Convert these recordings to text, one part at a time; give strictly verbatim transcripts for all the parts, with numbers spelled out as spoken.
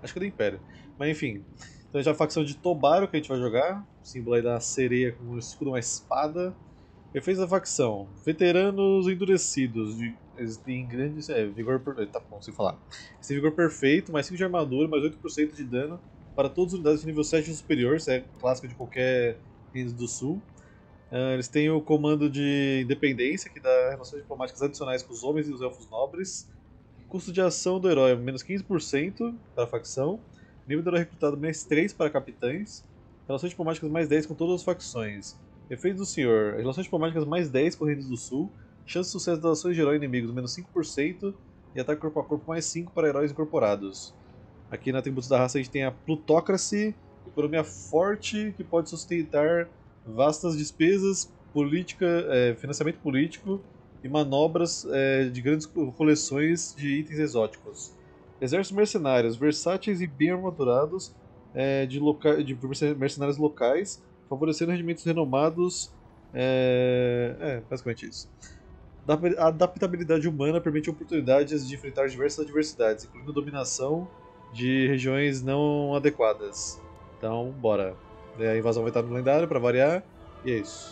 Acho que é do Império. Mas enfim. Então já a facção de Tobaro que a gente vai jogar. O símbolo aí da sereia com um escudo e uma espada. Efeitos da facção. Veteranos endurecidos. De, eles têm grande. É, vigor. Per- Tá bom, sem falar. Eles têm vigor perfeito, mais cinco de armadura, mais oito por cento de dano para todas as unidades de nível sete ou superior. Isso é clássico de qualquer Reino do Sul. Uh, eles têm o comando de independência, que dá relações diplomáticas adicionais com os homens e os elfos nobres. Custo de ação do herói, menos quinze por cento para a facção. Nível do herói recrutado, menos três para capitães. Relações diplomáticas, mais dez com todas as facções. Efeitos do senhor, relações diplomáticas, mais dez com Reinos do Sul. Chance de sucesso das ações de herói inimigos, menos cinco por cento. E ataque corpo a corpo, mais cinco para heróis incorporados. Aqui na Atributos da Raça a gente tem a Plutocracy, economia forte que pode sustentar vastas despesas, política, é, financiamento político e manobras é, de grandes coleções de itens exóticos. Exércitos mercenários, versáteis e bem armadurados, é, de, loca de mercenários locais, favorecendo rendimentos renomados. É, é basicamente isso. A adaptabilidade humana permite oportunidades de enfrentar diversas adversidades, incluindo dominação de regiões não adequadas. Então, bora. A invasão vai estar no lendário para variar, e é isso.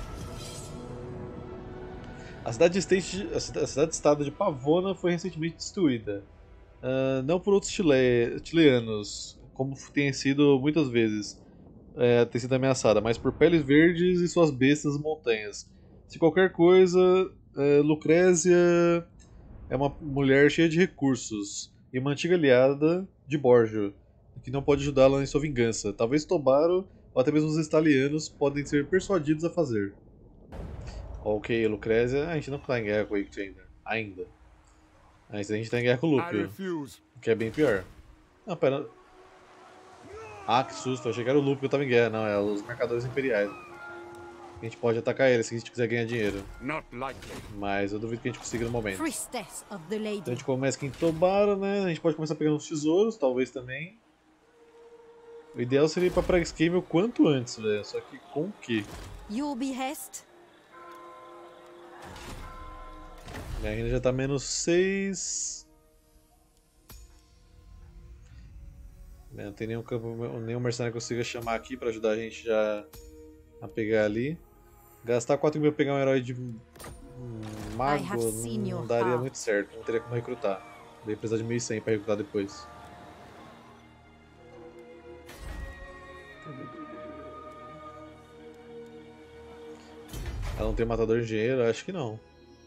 A cidade-estado a cidade de Pavona foi recentemente destruída. Uh, não por outros chile, chileanos, como tem sido muitas vezes, é, tem sido ameaçada, mas por peles verdes e suas bestas montanhas. Se qualquer coisa, é, Lucrécia é uma mulher cheia de recursos e uma antiga aliada de Borgio, que não pode ajudá-la em sua vingança. Talvez Tobaro ou até mesmo os estalianos podem ser persuadidos a fazer. Ok, Lucrécia, a gente não está em guerra com o Ict ainda. Ainda. Mas a gente está em guerra com o Lúpio, que é bem pior. Não, pera. Ah, que susto, eu achei que era o Lúpio que estava em guerra. Não, é os mercadores imperiais. A gente pode atacar eles se a gente quiser ganhar dinheiro. Mas eu duvido que a gente consiga no momento. Então a gente começa aqui em Tobaro, né? A gente pode começar pegando os tesouros, talvez também. O ideal seria ir pra Prague Scheme o quanto antes, velho. Só que com o quê? Minha renda já tá menos seis. Não tem nenhum, campo, nenhum mercenário que consiga chamar aqui pra ajudar a gente já a pegar ali. Gastar quatro mil pra pegar um herói de um mago não, não daria muito certo. Não teria como recrutar. Daí precisar de mil e cem pra recrutar depois. Ela não tem matador de dinheiro? Acho que não.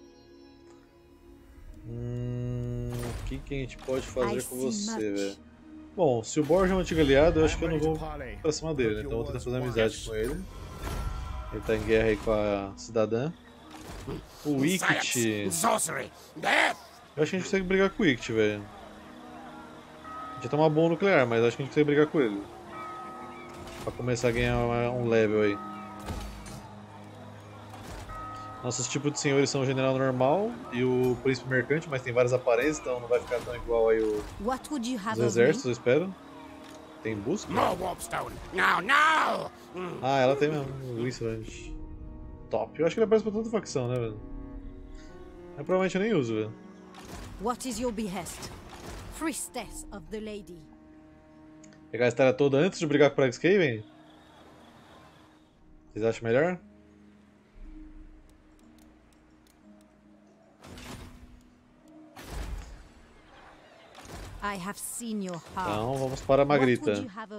Hum, o que, que a gente pode fazer com você, velho? Bom, se o Borja é um antigo aliado, eu acho que eu não vou pra cima dele, né? Então eu vou tentar fazer amizade com ele. Ele tá em guerra aí com a cidadã. O Ict. Eu acho que a gente consegue brigar com o Ict, velho. A gente ia tomar bomba nuclear, mas acho que a gente consegue brigar com ele. Pra começar a ganhar um level aí. Nossos tipos de senhores são o general normal e o príncipe mercante, mas tem várias aparências, então não vai ficar tão igual aí o... os exércitos, eu espero. Tem busca? Ah, ela tem mesmo. Isso, top. Eu acho que ele aparece pra toda facção, né, velho? Mas provavelmente eu nem uso, velho. Pegar a história toda antes de brigar com o Prague Skaven? Vocês acham melhor? Então vamos para a Magrita.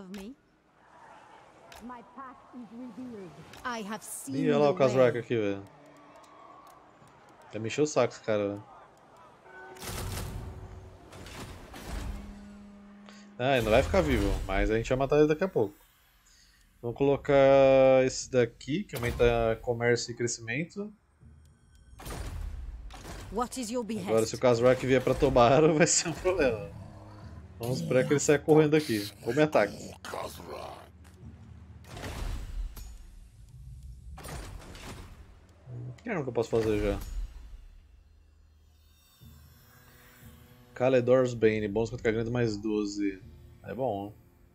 Ih, olha lá o Kazrak aqui, velho. Já me encheu o saco esse cara, velho. Ah, ele não vai ficar vivo, mas a gente vai matar ele daqui a pouco. Vamos colocar esse daqui, que aumenta comércio e crescimento. Agora se o Kazrak vier pra Tobaro, vai ser um problema. Vamos esperar que ele saia correndo aqui. Ou me ataque. O que é que eu posso fazer já? Kaledor's Bane, bônus contra grandes mais doze. É bom.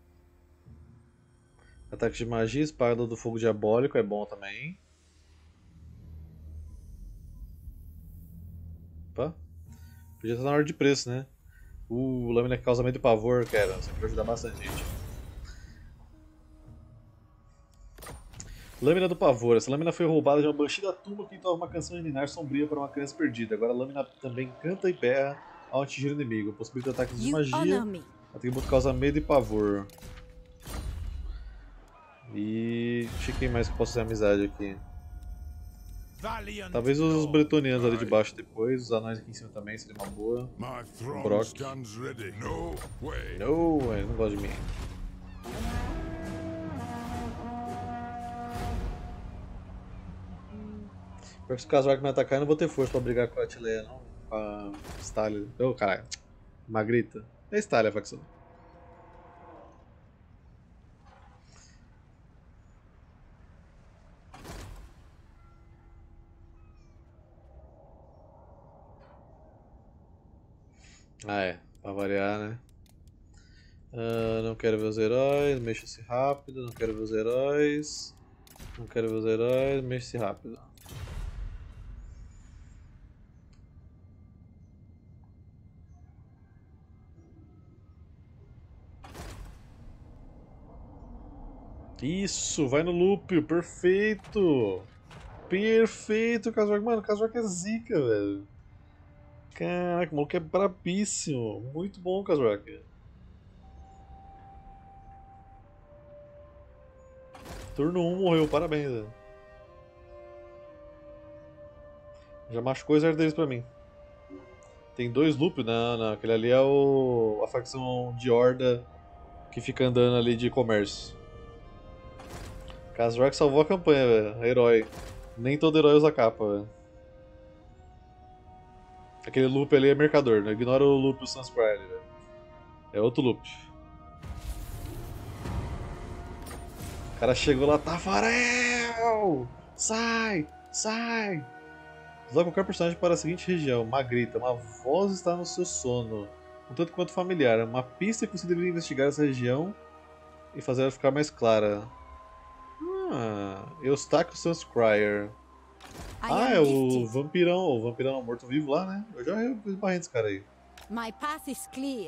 Ataque de magia, espada do fogo diabólico é bom também. Opa. Podia estar na hora de preço, né? Uh, lâmina que causa medo e pavor, cara. Isso aqui vai ajudar bastante, gente. Lâmina do pavor. Essa lâmina foi roubada de uma banshee da tumba que entoava uma canção de ninar sombria para uma criança perdida. Agora a lâmina também canta e berra ao atingir o inimigo. Possibilita ataques de magia. Atributo causa medo e pavor. E... deixa eu ver quem mais que eu posso fazer amizade aqui. Talvez os bretonianos ali de baixo depois, os anões aqui em cima também seria uma boa. O Brock. No, ele não gosta de mim. Pior que se o Kazuaki me atacar, eu não vou ter força pra brigar com a Atileia, não. Com a Stallia. Ô, oh, caralho. Magrita. É Stallia a facção. Ah, é. Pra variar, né? Uh, não quero ver os heróis. Mexa-se rápido. Não quero ver os heróis. Não quero ver os heróis. Mexa-se rápido. Isso, vai no loop, perfeito! Perfeito, Kazuaki. Mano, o Kazuaki é zica, velho. Caraca, o maluco é brabíssimo. Muito bom, Kazuaki. Turno um morreu, parabéns, velho. Já machucou os herdeiros pra mim. Tem dois loops, não, não. Aquele ali é o... a facção de horda que fica andando ali de comércio. Kazuaki salvou a campanha, velho. Herói. Nem todo herói usa capa, velho. Aquele loop ali é mercador, não ignora o loop do Sunsprite, velho. É outro loop. O cara chegou lá, Tafarel! Sai! Sai! Desloca qualquer personagem para a seguinte região. Magrita, uma voz está no seu sono. Um tanto quanto familiar. Uma pista que você deveria investigar essa região e fazer ela ficar mais clara. Ah, Eustáquio Sunscrier. Ah, é o vampirão, o vampirão morto-vivo lá, né? Eu já esbarrei esse cara aí. My path is clear.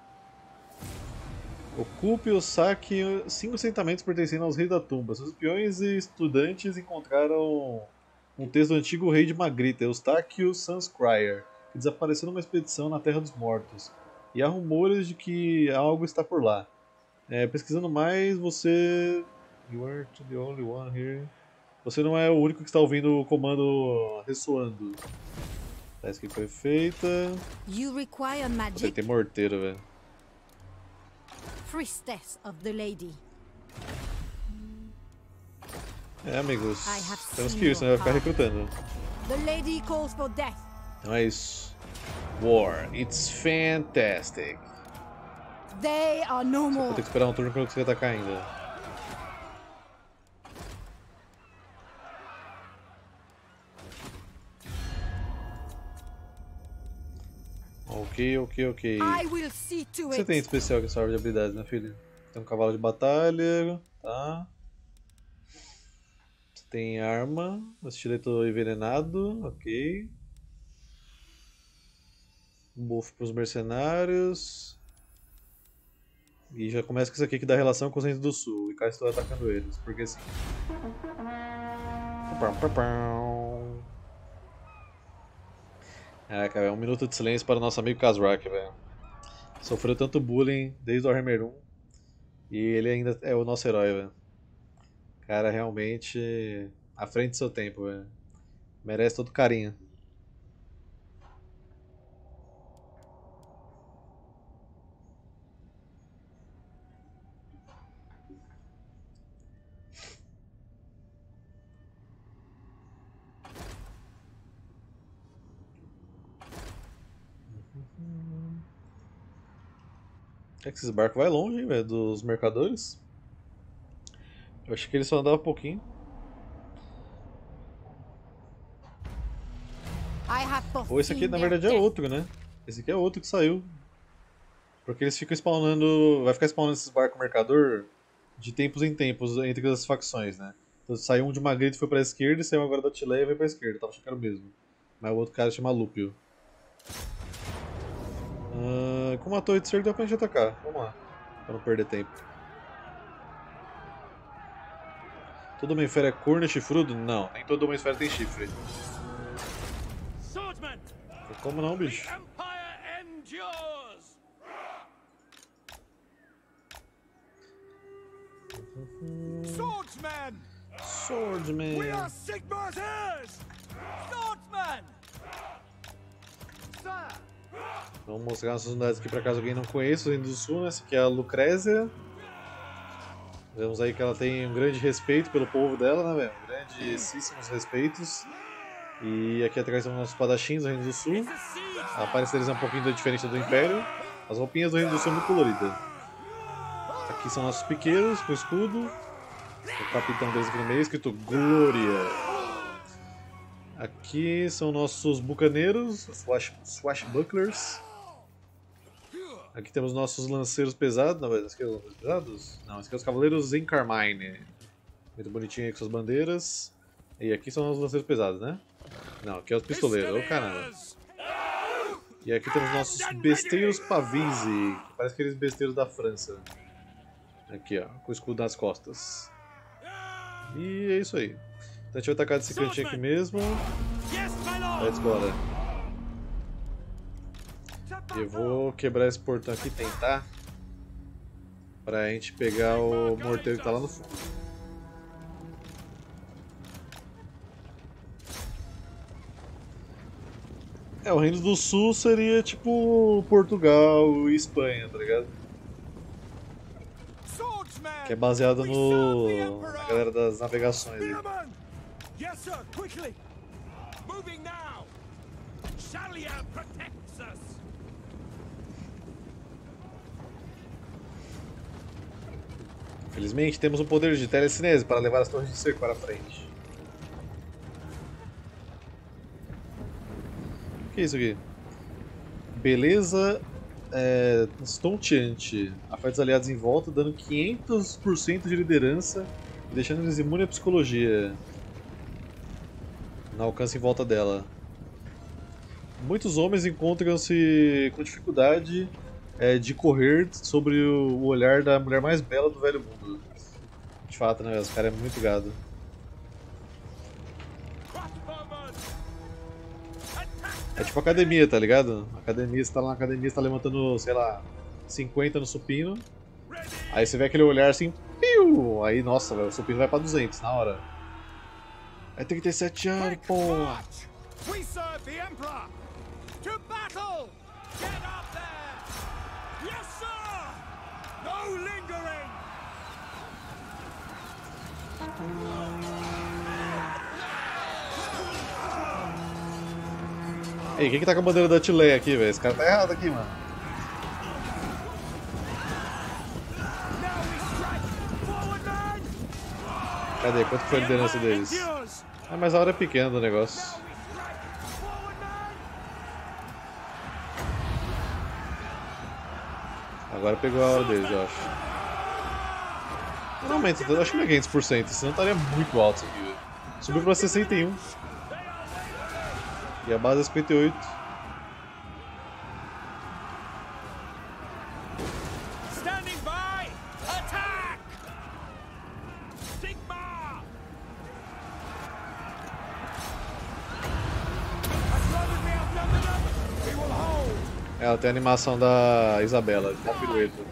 Ocupe ou saque cinco assentamentos pertencendo aos reis da tumba. Seus espiões e estudantes encontraram um texto do antigo rei de Magrita, Eustáquio Sunscrier, que desapareceu numa expedição na Terra dos Mortos. E há rumores de que algo está por lá. É, pesquisando mais, você... You are the only one here. Você não é o único que está ouvindo o comando ressoando. Tá, isso aqui foi feita. You require magic. Você tem morteiro, velho. Priestess of the Lady. É, amigos. Temos que ir, senão vai ficar recrutando. The Lady calls for death. Então é isso. War, it's fantastic. They are no more. Vou ter que esperar um turno pra eu conseguir atacar ainda. Ok, ok, ok. O que você tem de especial com essa árvore de habilidades, né, filho? Tem um cavalo de batalha, tá? Você tem arma, estileto envenenado, ok. Um buff para os mercenários. E já começa com isso aqui que dá relação com os Reinos do Sul. E cá estou atacando eles, porque sim. Caraca, é um minuto de silêncio para o nosso amigo Kazuaki, velho. Sofreu tanto bullying desde o Warhammer um. E ele ainda é o nosso herói, velho. Cara, realmente à frente do seu tempo, velho. Merece todo carinho. É que esses barcos vai longe, hein, velho, dos mercadores. Eu achei que eles só andavam um pouquinho. Ou esse aqui na verdade é outro, né? Esse aqui é outro que saiu. Porque eles ficam spawnando. Vai ficar spawnando esses barcos mercador de tempos em tempos entre as facções, né? Então saiu um de Magrita e foi pra esquerda, e saiu agora da Tileia e foi pra esquerda. Eu tava achando que era o mesmo. Mas o outro cara chama Lúpio. Ah, Uh, com uma torre de cerco dá pra gente atacar. Vamos lá, pra não perder tempo. Todo Homem-Fera é corno e chifrudo? Não, nem todo Homem-Fera tem chifre. Como não, bicho? Swordsman! Swordsman! We are Sigmar's heirs! Swordsman! Sir! Vamos mostrar nossas unidades aqui para caso alguém não conheça o Reino do Sul, né? Essa aqui é a Lucrézia. Vemos aí que ela tem um grande respeito pelo povo dela, né, velho? Grandíssimos respeitos. E aqui atrás são nossos espadachins do Reino do Sul. A aparência deles é um pouquinho diferente do Império. As roupinhas do Reino do Sul são muito coloridas. Aqui são nossos piqueiros com escudo. O capitão deles aqui no meio, escrito Glória. Aqui são nossos bucaneiros, swash, swashbucklers. Aqui temos nossos lanceiros pesados. Não, esses aqui são os lanceiros pesados? Não, esses aqui são os cavaleiros em Carmine. Muito bonitinho aí com suas bandeiras. E aqui são os lanceiros pesados, né? Não, aqui é os pistoleiros, ô oh, caramba. E aqui temos nossos besteiros Pavise, que parece aqueles besteiros da França. Aqui ó, com o escudo nas costas. E é isso aí. Então a gente vai atacar desse cantinho aqui mesmo. Let's go, né? Eu vou quebrar esse portão aqui e tentar. Pra gente pegar o morteiro que tá lá no fundo. É, o Reino do Sul seria tipo Portugal e Espanha, tá ligado? Que é baseado no... na galera das navegações aí. Yes, sir, quickly. Moving now. Shalia protects us. Felizmente temos um poder de telecinese para levar as torres de cerco para frente. O que é isso aqui? Beleza é, estonteante. Afeta os aliados em volta, dando quinhentos por cento de liderança e deixando eles imunes à psicologia. No alcance em volta dela. Muitos homens encontram-se com dificuldade é, de correr sobre o olhar da mulher mais bela do velho mundo. De fato, né? Esse cara é muito gado. É tipo academia, tá ligado? Academia, você tá lá na academia, você tá levantando, sei lá, cinquenta no supino. Aí você vê aquele olhar assim, piu! Aí, nossa, véio, o supino vai pra duzentos na hora. É trinta e sete anos, porra! We serve the Emperor! To battle! Get up there! Yes, sir! No lingering! Ei, quem que tá com a bandeira da Tileia aqui, velho? Esse cara tá errado aqui, mano. Cadê? Quanto foi a liderança deles? Ah, mas a hora é pequena do negócio. Agora pegou a hora deles, eu acho. Não aumenta, eu acho que não é quinhentos por cento, senão estaria muito alto isso aqui, velho. Subiu pra sessenta e um. E a base é cinquenta e oito. Standing by! Attack! Sigmar! Ela tem a animação da Isabela, da pirueta.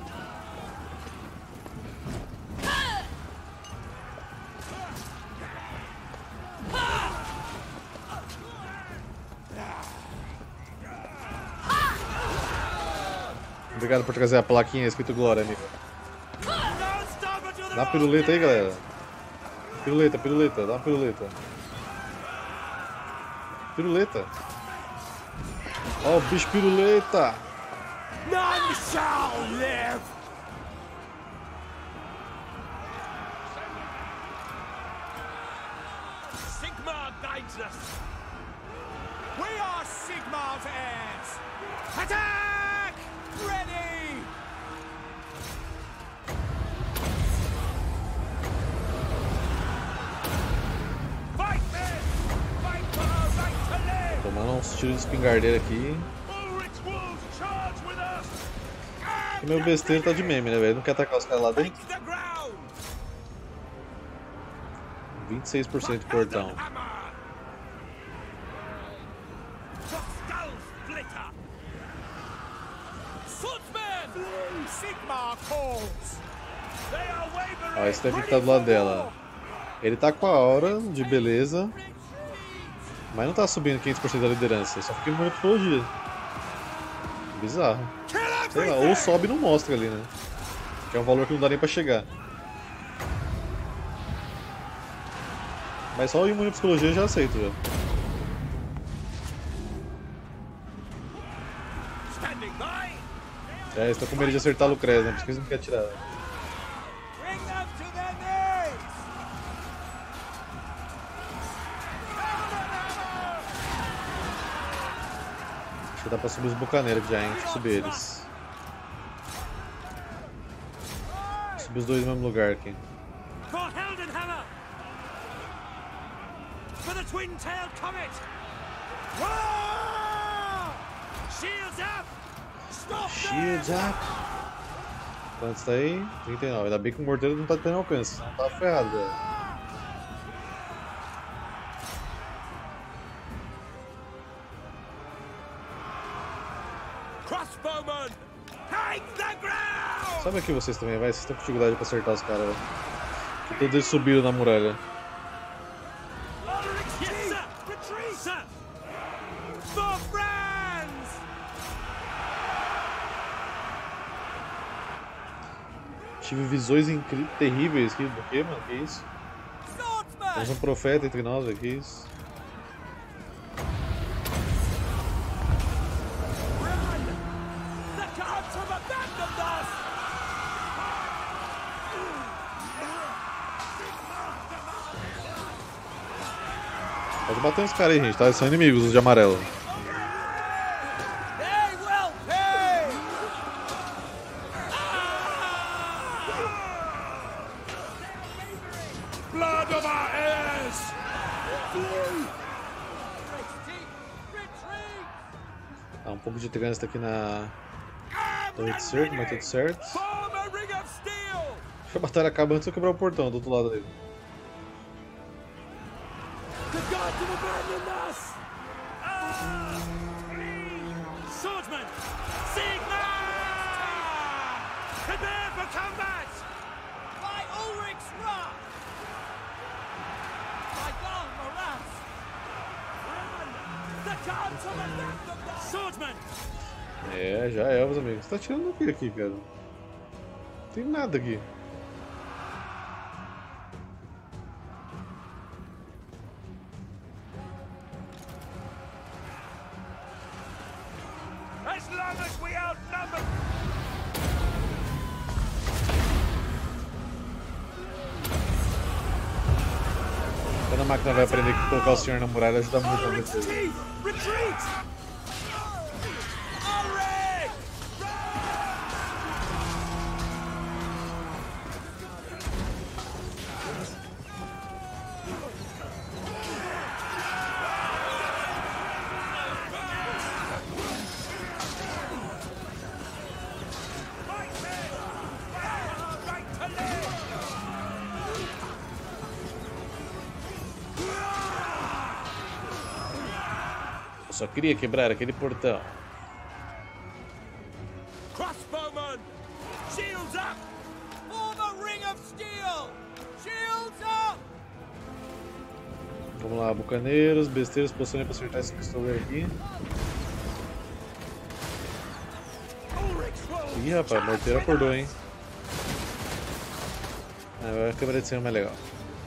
Obrigado por trazer a plaquinha escrito Glória, amigo. Dá uma piruleta aí, galera. Piruleta, piruleta, dá uma piruleta. Piruleta. Ó, o bicho piruleta. None shall live! Sigmar guides us! We are Sigmar's heirs! Attack! Ready! Fight, men! Fight for our right to live! Tomando uns tiros de espingardeira aqui. Ulrich wolves charge with us! que meu besteiro tá de meme, né, velho? Não quer atacar os caras lá dentro? Take the ground. vinte e seis por cento de portão. Hammer. The skull splitter. Swordsman. Sigmar calls. They are wavering. Ó, esse daqui que tá do lado dela. Ele tá com a aura de beleza, mas não tá subindo quinhentos por cento da liderança, só fica em morfologia. Bizarro. Sei lá, ou sobe e não mostra ali, né? Que é um valor que não dá nem pra chegar. Mas só o imune psicologia eu já aceito já. Standing by. É, eles estão com medo de acertar a Lucrez, né? Por isso que eles não querem tirar. Bring them to their knees. Acho que dá pra subir os bucaneiros já, hein? Deixa eu subir eles. Vou subir os dois no mesmo lugar aqui. For Heldenhammer. For the twin-tailed comet. Roar! Shields up. Stop Shields them. up! Quantos tá aí? trinta e nove. Ainda bem que o morteiro não tá tendo alcance, senão tá ferrado, velho. Crossbowman. Take the ground. Sabe aqui vocês também, vai? Vocês estão com dificuldade pra acertar os caras, velho. Que todos eles subiram na muralha. Yes, sir. Retreat, sir. For France. Tive visões incríveis, terríveis aqui. Do que, mano? Que isso? Swordsman. Temos um profeta entre nós, velho. Que isso? Run. The gods have abandoned us. Pode bater nos caras aí, gente, tá? Eles são inimigos, os de amarelo. They will pay. Blood of our heirs. Tá um pouco de trânsito aqui na torre de cerco, mas tudo certo. Form a ring of steel. Acho que a batalha acaba antes de eu quebrar o portão do outro lado dele. The gods have abandoned us! Ah! Swordsman! Sigmar! Prepare for combat! By Ulrich's wrath! By Gal Moraz! Run! The gods have abandoned us! Swordsman! É, já é, meus amigos. Você tá tirando o que aqui, cara? Não tem nada aqui. As long as we outnumber... Quando a máquina vai aprender que colocar o senhor na muralha ajuda muito na Ulrich's defesa. teeth! Retreat! Ulrich! Right there! Right to live! Eu só queria quebrar aquele portão. Crossbowman! Shields up! Form a ring of steel! Shields up! Vamos lá, bucaneiros, besteiros, posicionem pra acertar esse pistoleiro aqui. Ulrich's roll! Ih, rapaz, o morteiro acordou, hein? Agora a câmera de cima é mais legal.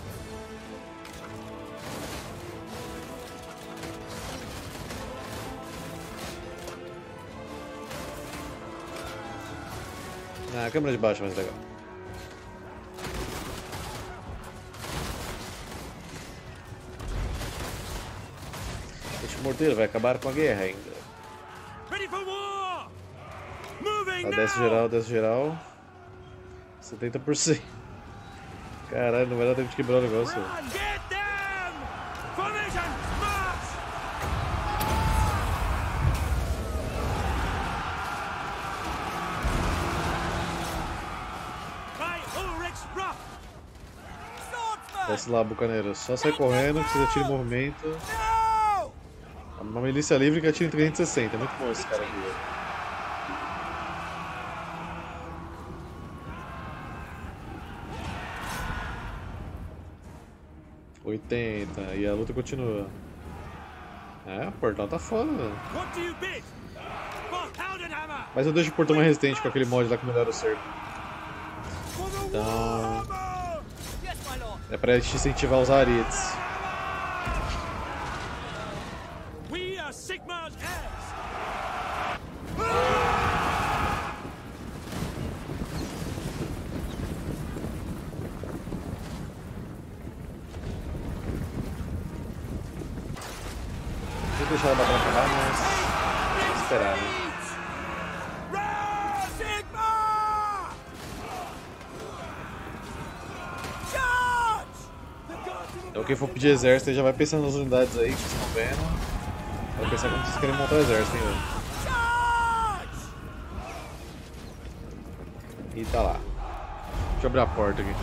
Ah, a câmera de baixo é mais legal. Este morteiro vai acabar com a guerra ainda. Ready for war! Moving Tá, now! desce geral, desce geral. setenta por cento. Caralho, não vai dar tempo de quebrar o negócio. Run! Get them! Formation! March! Desce lá, bucaneiro. Só sai correndo, que você atira em movimento. No! Uma milícia livre que atira em trezentos e sessenta. É muito bom esse cara aqui, velho. oitenta. E a luta continua. É, o portão tá foda, velho. What do you bid? For Heldenhammer! Mas eu deixo o portão mais resistente com aquele mod lá que melhora o cerco. For the Então, Warhammer! Yes, my lord. é pra te incentivar a usar aretes. We are Sigmar's heirs! Vou deixar a batalha acabar, mas... Vou esperar, né? Ra Sigmar! Charge! The gods of Então quem for pedir exército aí já vai pensando nas unidades aí que vocês estão vendo. Vai pensar como vocês querem montar o exército, hein, velho. Charge! E tá lá. Deixa eu abrir a porta aqui.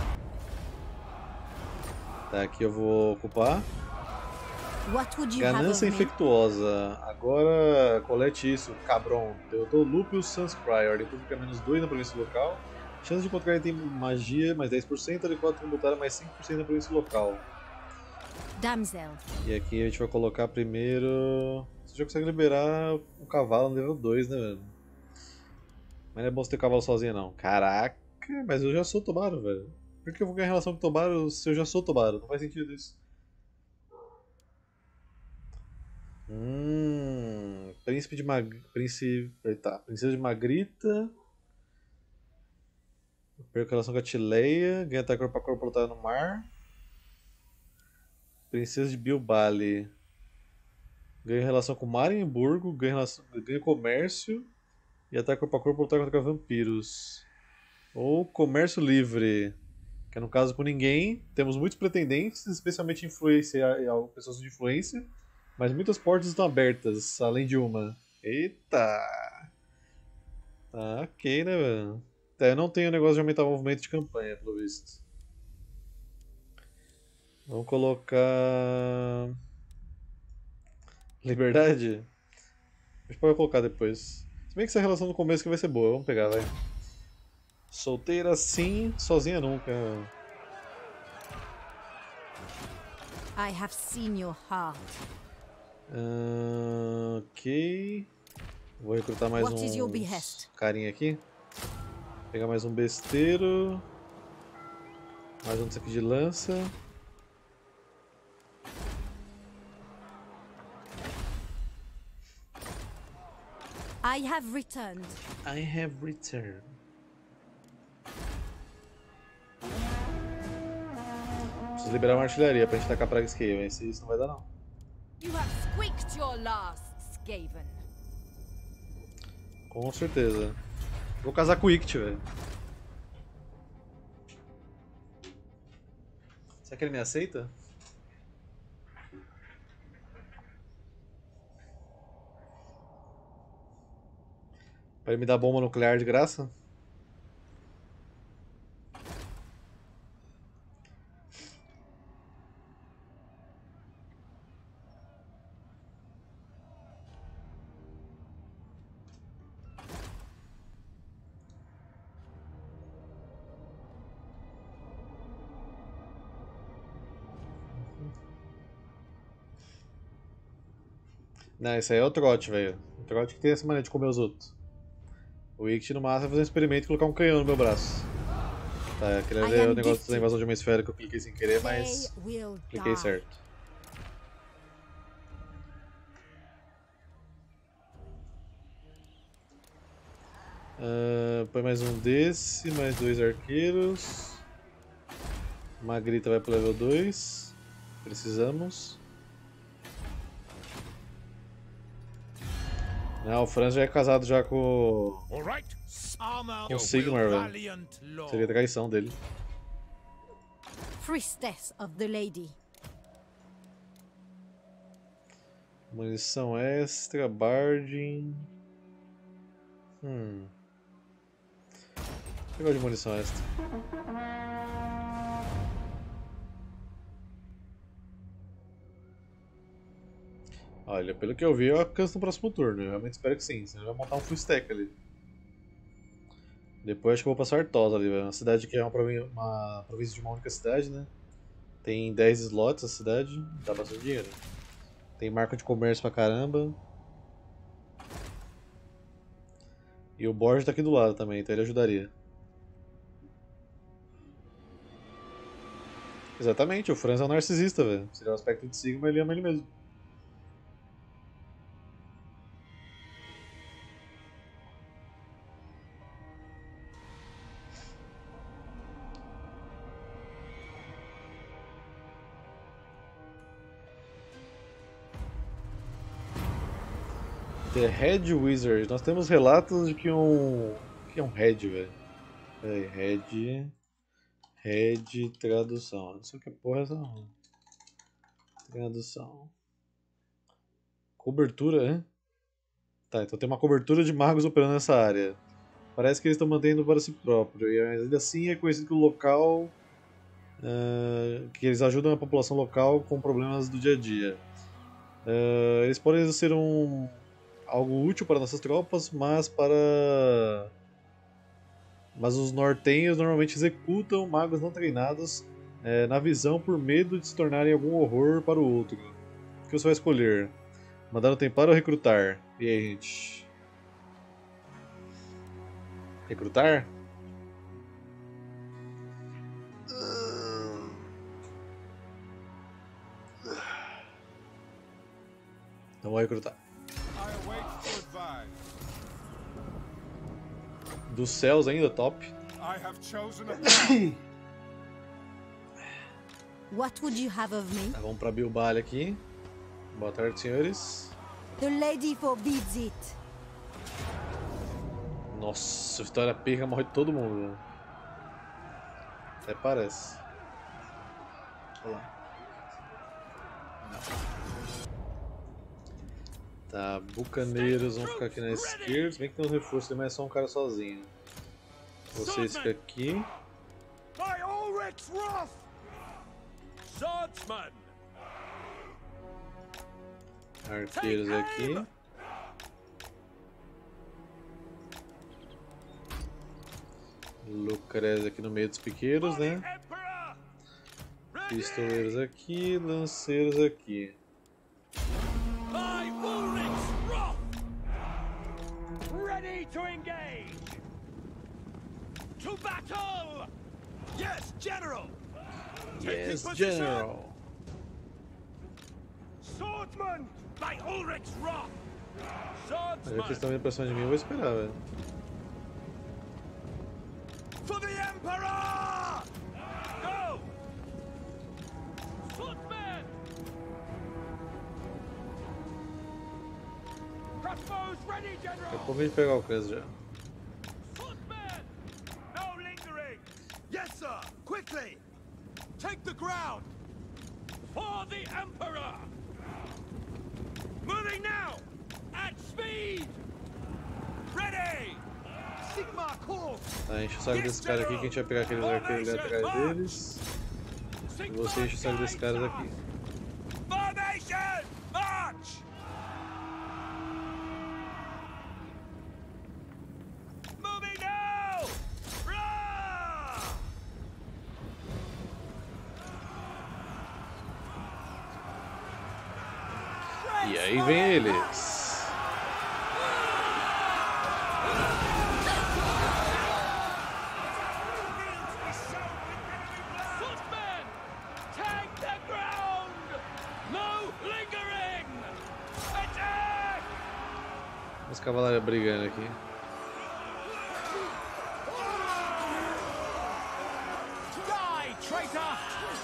Tá, aqui eu vou ocupar. What would you have of Ganância me? infectuosa. Agora colete isso, Cabron. Derrotou Lúpius Sunscry. Ordem pública menos dois na província local. Chance de encontrar item magia mais dez por cento. Adequado tributária mais cinco por cento na província local. Damsel. E aqui a gente vai colocar primeiro. Você já consegue liberar o cavalo no nível dois, né, velho? Mas não é bom você ter cavalo sozinho, não. Caraca, mas eu já sou Tobaro, velho. Por que eu vou ganhar relação com Tobaro se eu já sou Tobaro? Não faz sentido isso. Hum, príncipe de Mag... Príncipe... Eita, princesa de Magrita. Perco relação com a Tileia. Ganha ataque corpo a corpo lutar no mar. Princesa de Bilbali. Ganha relação com Marienburgo. Ganha, relação... ganha comércio. E ataque corpo a corpo lutar contra vampiros. Ou comércio livre. Que é no caso com ninguém. Temos muitos pretendentes, especialmente influência... pessoas de influência. Mas muitas portas estão abertas, além de uma. Eita! Tá ok, né, velho? Tá, eu não tenho o negócio de aumentar o movimento de campanha, pelo visto. Vamos colocar... Liberdade? A gente pode colocar depois. Se bem que essa relação no começo que vai ser boa, vamos pegar, vai. Solteira sim, sozinha nunca. I have seen your heart. Uh, ok. Vou recrutar mais What is your um behest? carinha aqui. Pegar mais um besteiro. Mais um desse aqui de lança. I have returned. I have returned. Preciso liberar uma artilharia pra gente tacar praga Skaven. Esse isso não vai dar não. You have squeaked your last, Skaven. Com certeza. Vou casar com o Ict, velho. Será que ele me aceita? Pra ele me dar bomba nuclear de graça? Não, esse aí é o trote, velho. O trote que tem essa maneira de comer os outros. O Ict no máximo vai fazer um experimento e colocar um canhão no meu braço. Tá, aquele ali é o negócio da invasão de uma esfera que eu cliquei sem querer, mas They will cliquei die. certo. Uh, põe mais um desse, mais dois arqueiros. Magrita vai pro level dois. Precisamos. Não, o Franz já é casado já com All right. Armor o Sigmar, velho. valiant lord. Seria traição dele. Priestess of the Lady. Munição extra, Barding. Hum. Eu gosto de munição extra. Olha, pelo que eu vi, eu alcanço no próximo turno. Eu realmente espero que sim. Senão vai montar um full stack ali. Depois acho que eu vou passar Artosa ali, velho. Uma cidade que é uma, província, uma província de uma única cidade, né? Tem dez slots a cidade, dá bastante dinheiro. Tem marca de comércio pra caramba. E o Borges tá aqui do lado também, então ele ajudaria. Exatamente, o Franz é um narcisista, velho. Se ele é o aspecto de Sigma, ele ama ele mesmo. The Red Wizard. Nós temos relatos de que um... O que é um Red, velho? Peraí, Red... Red tradução. Não sei o que porra é essa não. Tradução. Cobertura, hein? Tá, então tem uma cobertura de magos operando nessa área. Parece que eles estão mantendo para si próprio. E ainda assim é conhecido que o local... Uh, que eles ajudam a população local com problemas do dia a dia. Uh, eles podem ser um... algo útil para nossas tropas, mas para... Mas os nortenhos normalmente executam magos não treinados é, na visão por medo de se tornarem algum horror para o outro. O que você vai escolher? Mandar no templário ou recrutar? E aí, gente? Recrutar? Então vou recrutar. Dos céus ainda, top. What would you have of me? Tá, vamos pra Bilbao aqui. Boa tarde, senhores. The lady forbids it. Nossa, Vitória Perra morre todo mundo, né? Até parece. Olha lá. Não. Tá, bucaneiros vão ficar aqui na esquerda. Se bem que tem um reforço ali, mas é só um cara sozinho. Vocês ficam aqui. Arqueiros aqui. Lucrezia aqui no meio dos piqueiros, né? Pistoleiros aqui, lanceiros aqui. To engage! To battle! Yes, General! Yes, General! Swordsman! By Ulrich's wrath! Já que eles Swordsman! estão vindo pra cima de mim, eu vou esperar, velho. For the Emperor! Go! Swordsman! Crossbows ready, Daqui a General! pouco a gente pegar o Cres já. Swordsman! No lingering! Yes, sir! Quickly! Take the ground! For the Emperor! Moving now! At speed! Ready! Sigma calls! Tá, enche o saco desses caras aqui que a gente vai pegar aqueles arqueiros ali atrás deles. E você enche o saco desses caras aqui. Formation! March! Moving now! Rah! E aí vem eles. Footmen! Take the ground! No lingering! Attack! Os cavaleiros brigando aqui. Die, traitor!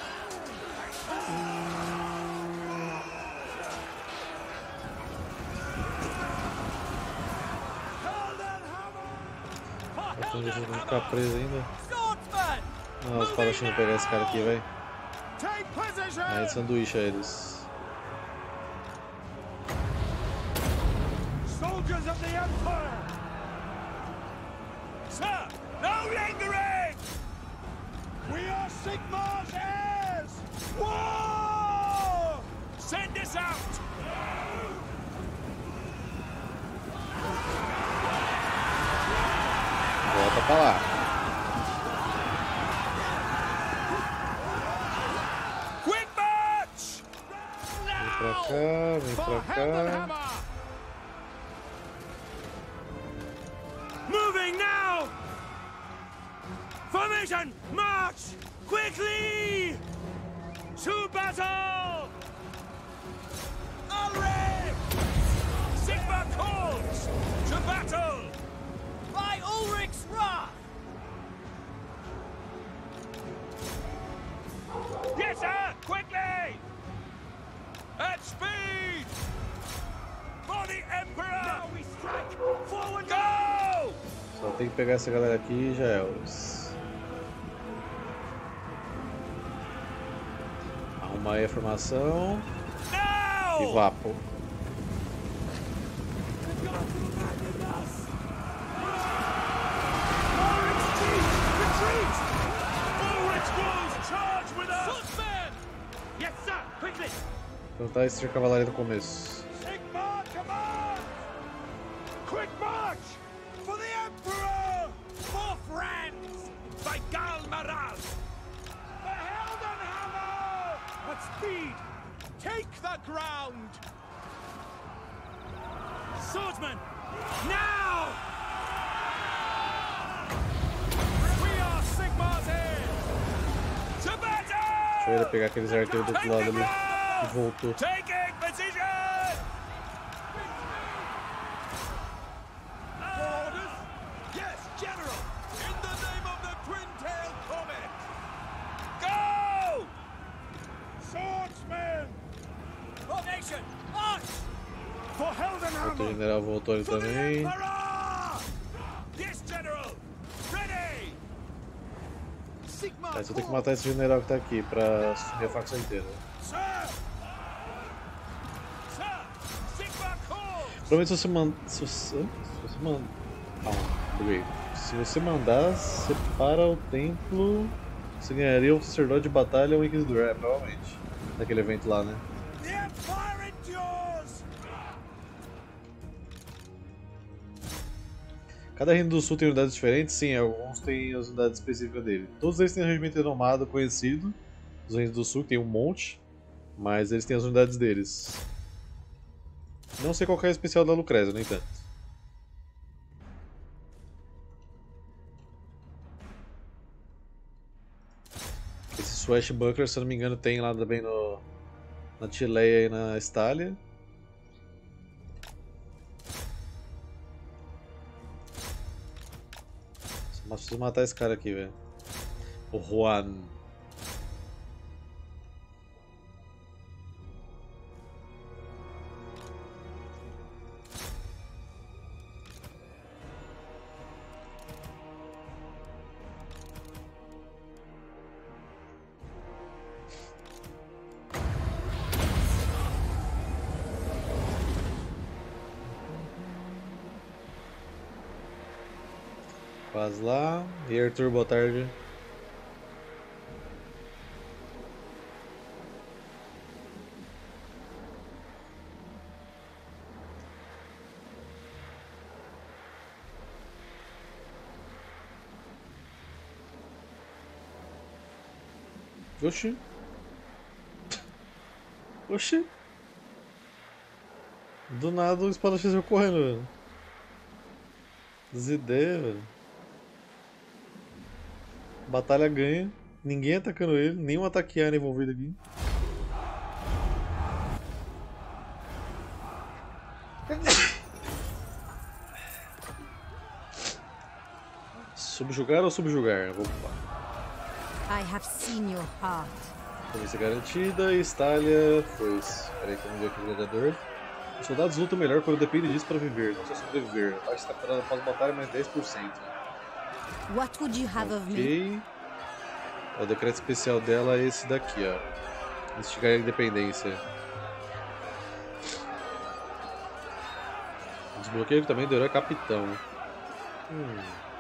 Estão deixando ficar preso ainda. Swordsman! Não, os espadachim vão pegar esse cara aqui, vai. Take position! Aí sanduíche eles. Soldiers of the Empire! Sir, no lingering! We are Sigmar's heirs! War! Send us out! Vai pra lá. Quick march! Vem pra cá, vem For pra cá. Heldenhammer! Moving now! Formation, march! Quickly! To battle! Ulrich! Sigma calls! To battle! By Ulrich's wrath! Yes, sir! Quickly! At speed! For the Emperor! Now we strike! Forward, go! Só tem que pegar essa galera aqui e já é os. Arrumar aí a formação. E Now! vapo. Ulrich's chief! Retreat! Ulrich's wolves charge with us! Swordsman! Yes, sir! Quickly! Tentar esse cavalaria do começo. Sigmar command! Quick march! For the Emperor! For friends! By Gal Maral! The Heldenhammer! At speed! Take the ground! Swordsman! Now! We are Sigmar's heir! To battle! Deixa eu ir pegar aqueles arqueiros do outro lado ali. E voltou. Taking position! Orders? Yes, General! In the name of the Twin-Tailed Comet! Go! Swordsmen! Formation! March! For Outro Heldenhammer! general voltou ali For the também. Emperor! Yes, General! Ready! Sigmar Mas eu tenho que matar esse general que tá aqui pra subir a facção inteira. Sir! Sir! Sigmar calls! Provavelmente se você mandar. Se você, se você mandar. Ah, buguei. Se você mandar, separa o templo. Você ganharia um sacerdote de batalha ou um inquisidor, é, provavelmente. Naquele evento lá, né? The Empire endures! Cada reino do sul tem unidades diferentes? Sim, alguns têm as unidades específicas dele. Todos eles têm um regimento renomado conhecido. Os reinos do sul tem um monte, mas eles têm as unidades deles. Não sei qual que é o especial da Lucrezia, no entanto. Esse Swashbuckler, se eu não me engano, tem lá também no, na Tileia e na Estália. Só preciso matar esse cara aqui, velho. O Juan. Faz lá. E Arthur, boa tarde. Oxi. Oxi. Do nada o espadachim saiu correndo, velho. Desideias, velho. Batalha ganha. Ninguém atacando ele. Nenhum ataquear envolvido aqui. Subjugar ou subjugar? Vou ocupar. I have seen your heart. Província garantida e Estália foi. Peraí que eu não vi aqui o gladiador. Os soldados lutam melhor quando depende disso para viver, não só sobreviver. A taxa capturada após batalha mais dez por cento. What would you have of me? Ok. O decreto especial dela é esse daqui, ó. Instigar a independência. O desbloqueio também do herói capitão. Hum.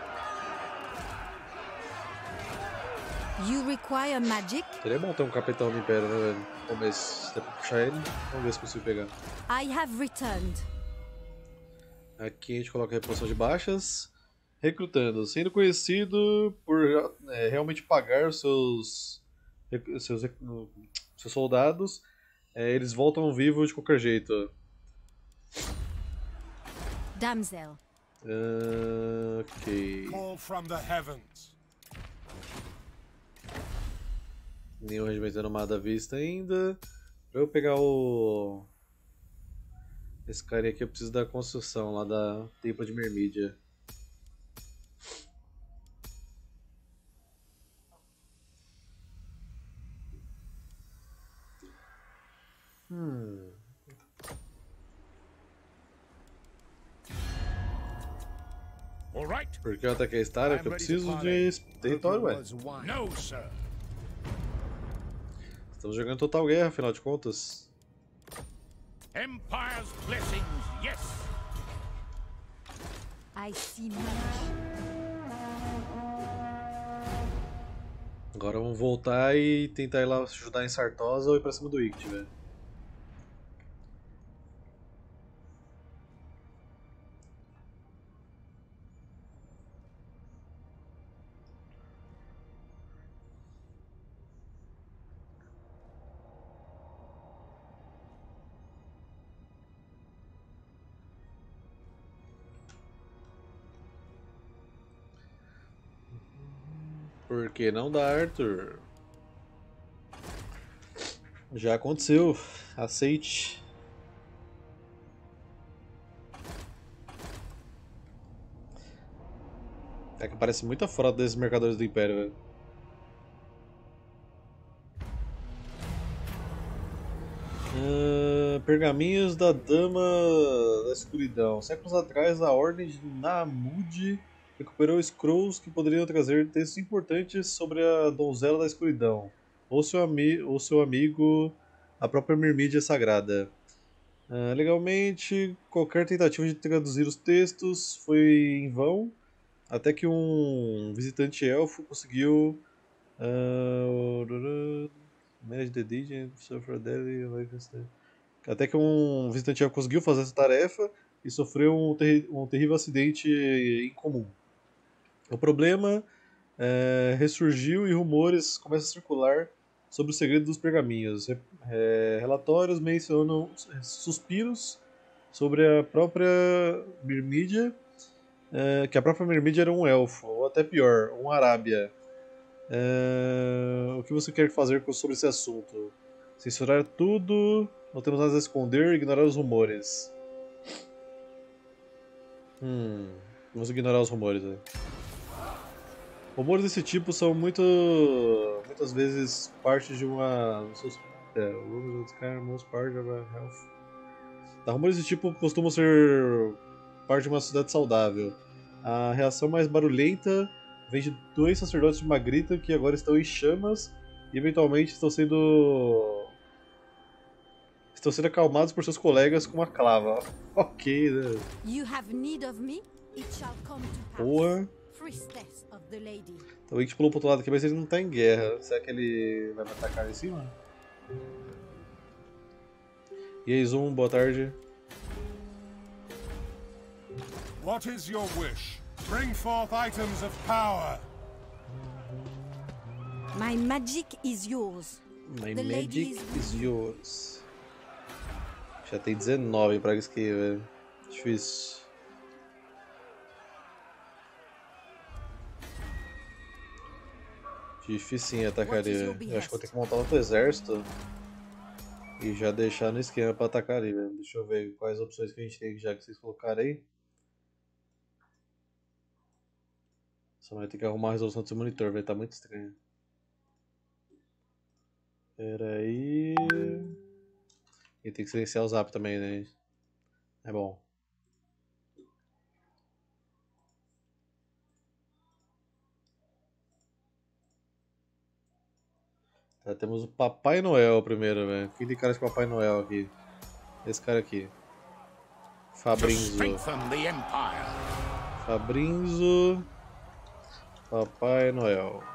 You require magic? Seria bom ter um capitão do Império, né, velho? No começo, se der pra puxar ele, vamos ver se consigo pegar. I have returned. Aqui a gente coloca a reposição de baixas. recrutando, sendo conhecido por é, realmente pagar os seus, rec- seus, rec- seus soldados, é, eles voltam vivos de qualquer jeito. Damsel. Ah, ok. Call from the heavens. Nenhum regimento renomado à vista ainda. Pra eu pegar o. Esse cara aqui, eu preciso da construção lá da Templa de Mermídia. Hum. All right. Porque eu ataquei a Stara, que eu preciso de território, ué. No, sir. Estamos jogando Total Guerra, afinal de contas. Empire's blessings, yes. I see much. Agora vamos voltar e tentar ir lá ajudar em Sartosa ou ir pra cima do Ict, velho. Por que não dá, Arthur? Já aconteceu. Aceite. É que parece muito a frota desses mercadores do Império, velho. Ah, pergaminhos da Dama da Escuridão. Séculos atrás, a Ordem de Nahmud recuperou scrolls que poderiam trazer textos importantes sobre a Donzela da Escuridão, ou seu, ami ou seu amigo, a própria Mirmídia Sagrada. Ah, legalmente, qualquer tentativa de traduzir os textos foi em vão, até que um visitante elfo conseguiu. Uh, manage the digit, suffer daily, até que um visitante elfo conseguiu fazer essa tarefa e sofreu um, terri um terrível acidente incomum. O problema é, ressurgiu e rumores começam a circular sobre o segredo dos pergaminhos. É, relatórios mencionam suspiros sobre a própria Mirmídia, é, que a própria Mirmídia era um elfo, ou até pior, um Arábia. É, o que você quer fazer sobre esse assunto? Censurar tudo, não temos nada a esconder, ignorar os rumores. Hum, vamos ignorar os rumores aí. Rumores desse tipo são muito, muitas vezes parte de uma. É, most part of a health. Tá, rumores desse tipo costumam ser parte de uma sociedade saudável. A reação mais barulhenta vem de dois sacerdotes de Magritta que agora estão em chamas e eventualmente estão sendo. Estão sendo acalmados por seus colegas com uma clava. Ok, né? You have need of me? It shall come to pass. Porra. Priestess of the lady. Então o Ict pulou pro outro lado aqui, mas ele não tá em guerra. Será que ele vai me atacar em cima? E aí, Zoom, boa tarde. What is your wish? Bring forth items of power. My magic is yours. My The magic lady is yours. Já tem dezenove pra aqui, velho. Difícil. Difícil atacar ele. Eu acho que vou ter que montar outro exército e já deixar no esquema pra atacar ele, velho. Deixa eu ver quais opções que a gente tem já que vocês colocaram aí. Só vai ter que arrumar a resolução desse monitor, velho. Tá muito estranho. Pera aí. E tem que silenciar o zap também, né? É bom. Tá, temos o Papai Noel primeiro, velho. Quem tem cara de Papai Noel aqui? Esse cara aqui. Fabrinzo. Fabrinzo. Papai Noel.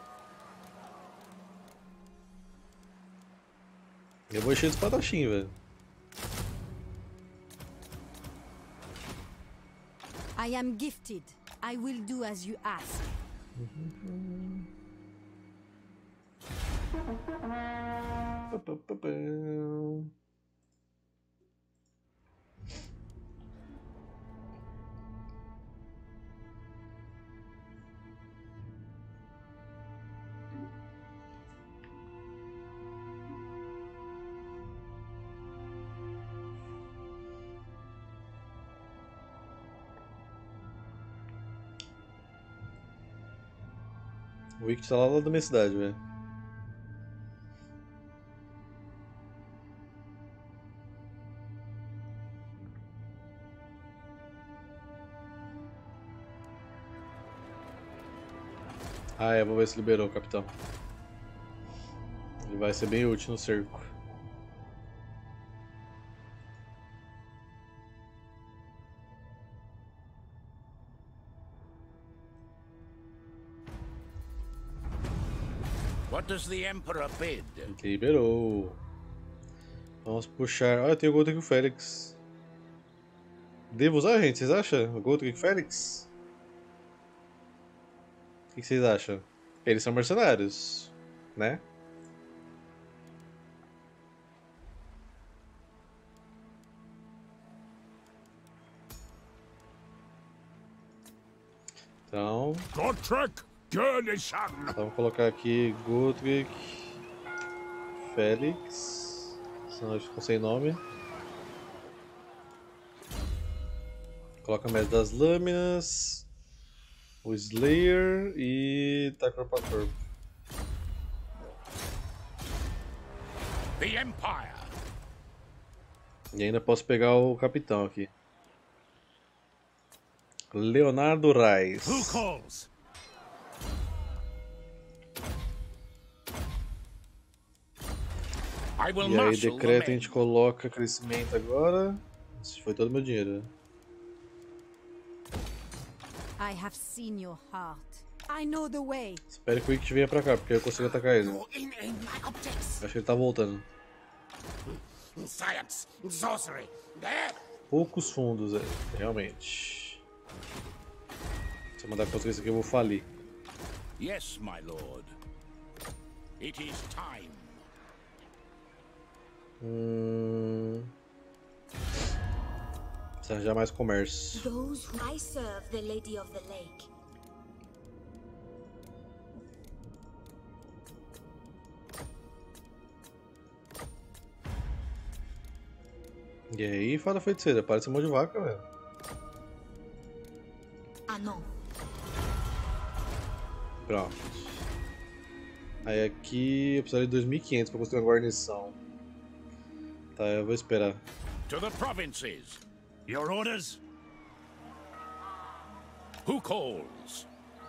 Eu vou encher de espadachim, velho. I am gifted. I will do as you ask. O Wick tá lá da minha cidade, velho. Ah, é, vou ver se liberou o capitão. Ele vai ser bem útil no cerco. What does the Emperor bid? Liberou. Vamos puxar. Olha, tem o Godric Félix. Devo usar, gente? Vocês acham? O Godric Félix? O que vocês acham? Eles são mercenários, né? Então, Gotrek Gurnishan! vamos colocar aqui Godric Félix. Senão eu fico sem nome. Coloca a Mestre das Lâminas, o Slayer e tá corpo a corpo. The Empire! E ainda posso pegar o capitão aqui. Leonardo Reis. Who calls? I will E aí, marshal the decreto, a men. gente coloca crescimento agora. Esse foi todo o meu dinheiro. I have seen your heart. I know the way. Espero que o Wick venha pra cá, porque eu consigo atacar ele. You're in in my objects. Acho que ele tá voltando. Science, sorcery. There. Poucos fundos, é, realmente. Se eu mandar conseguir isso aqui, eu vou falir. Yes, my lord. It is time. Hum... Precisa arranjar mais comércio. Those who I serve the Lady of the Lake. E aí, fada feiticeira, parece um monte de vaca, velho. Ah, não. Pronto. Aí aqui eu precisaria de dois mil e quinhentos pra construir uma guarnição. Tá, eu vou esperar. To the provinces. Your orders? Who calls?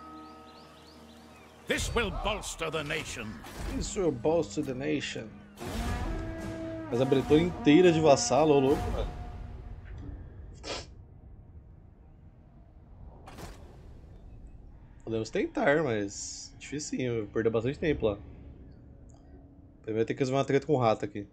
This will bolster the nation. Isso é o boss to the nation. Mas a Bretonha inteira de vassalo, ô louco, velho. Podemos tentar, mas dificinho, vou perder bastante tempo lá. Primeiro vai ter que resolver uma treta com o rato aqui.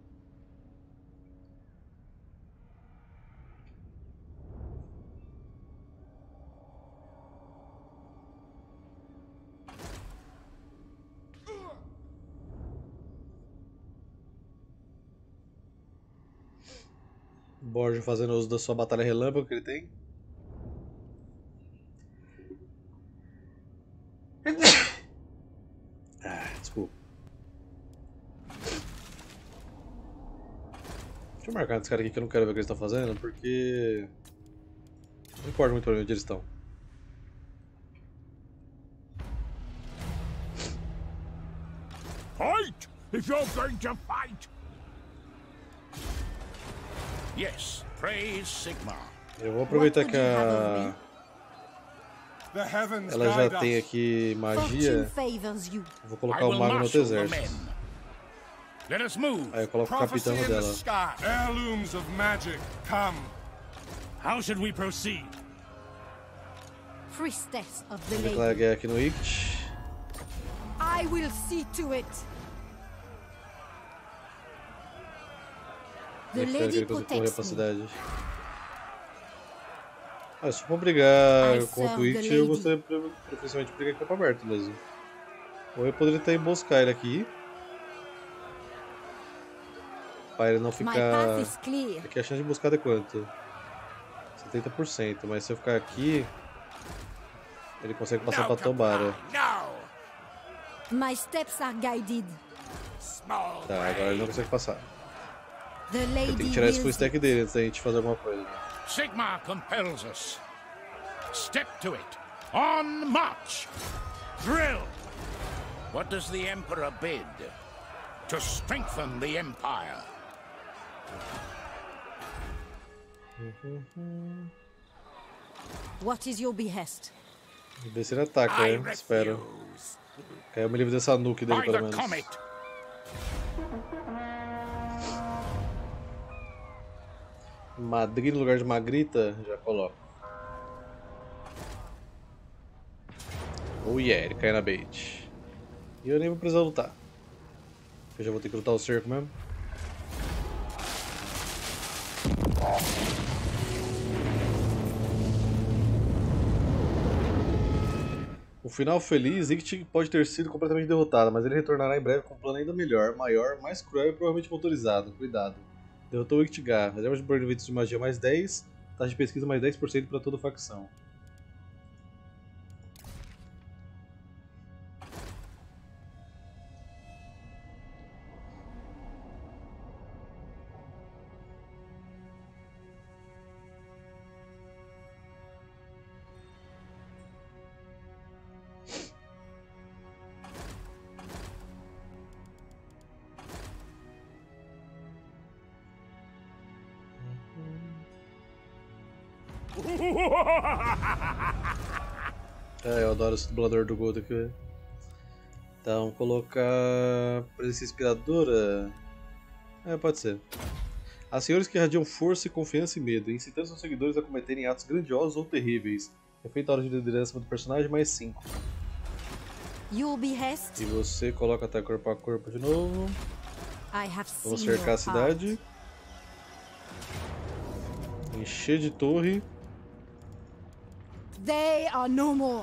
Borja fazendo uso da sua batalha relâmpago que ele tem. Ah, desculpa. Deixa eu marcar nesse cara aqui que eu não quero ver o que eles estão fazendo, porque não importa muito pra mim onde eles estão. Fight if you're going to fight. Yes, praise Sigmar. Eu vou aproveitar que a... The heavens ela já guide tem us. aqui Fortune magia. favors you. Vou I colocar o will mago no marshal outro the exército. men. Let us move. Aí eu coloco o capitão Prophecy in the dela. sky. Heirlooms of magic. Come. How should we proceed? Priestess of the Declara lady. guerra aqui no Ict. I will see to it. The Espero que lady ele consiga correr pra protects me. cidade. Ah, se for brigar I contra o serve the It, eu lady. gostaria pre- preferencialmente de brigar em campo aberto mesmo. Ou eu poderia até emboscar ele aqui. Pra ele não My ficar... path is clear. Aqui a chance de emboscada é quanto? setenta por cento, mas se eu ficar aqui... Ele consegue passar pra Tobara. No! My steps are guided. Small Tá, agora ele não consegue passar. The lady Tem que tirar esse full wills stack it. dele antes da gente fazer alguma coisa. Sigmar compels us. Step to it. On march. Drill. What does the Emperor bid? To strengthen the Empire. What is your behest? Ver se ele ataca, I né? Espero. refuse. Caiu me livre dessa nuke dele, By pelo the menos. comet. Madrid no lugar de Magrita, já coloco. Oh yeah, ele cai na bait. E eu nem vou precisar lutar. Eu já vou ter que lutar o cerco mesmo. O final feliz, Ict pode ter sido completamente derrotado, mas ele retornará em breve com um plano ainda melhor, maior, mais cruel e provavelmente motorizado. Cuidado. Derrotou o Ictigar. Reserva de burn de magia mais dez, taxa de pesquisa mais dez por cento para toda a facção. É, eu adoro esse dublador do Gold aqui, velho. Então, colocar presença inspiradora. É, pode ser. Há senhores que irradiam força, confiança e medo, incitando seus seguidores a cometerem atos grandiosos ou terríveis. Efeito hora de liderança do personagem mais cinco. Your behest? E você coloca até corpo a corpo de novo. I have seen Vamos your cercar a heart. cidade. Encher de torre. They are no more.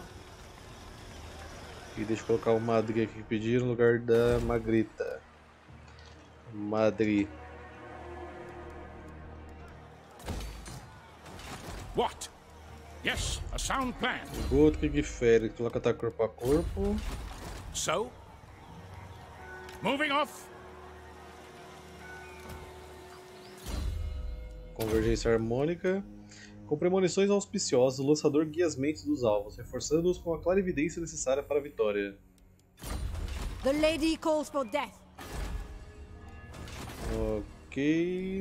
E deixa eu colocar o Madri aqui que pediram no lugar da Magrita. Madri. What? Yes, a sound plan. O outro que fere, coloca até corpo a corpo. So? Moving off. Convergência harmônica. Com premonições auspiciosas, o lançador guia as mentes dos alvos, reforçando-os com a clarividência necessária para a vitória. The lady calls for death. Ok.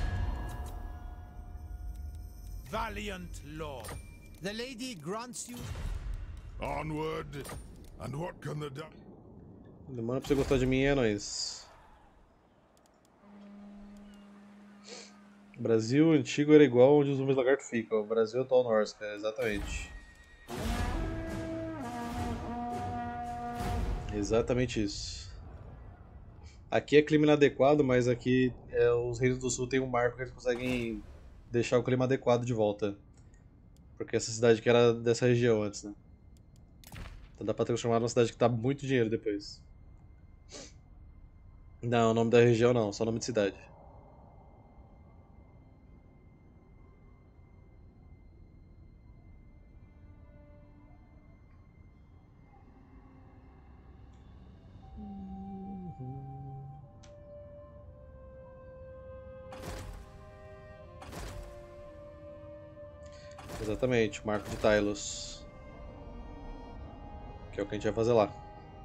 Valiant Lord. The lady grants you. Onward. And what can the du- Demora pra você gostar de mim, é nóis. O Brasil antigo era igual onde os homens lagarto ficam. O Brasil atual Norska, exatamente. Exatamente isso. Aqui é clima inadequado, mas aqui é, os reinos do sul tem um marco que eles conseguem deixar o clima adequado de volta. Porque essa cidade que era dessa região antes, né? Então dá pra transformar numa cidade que tá muito dinheiro depois. Não, o nome da região não, só o nome de cidade. Exatamente, o Marco de Tylos. Que é o que a gente vai fazer lá.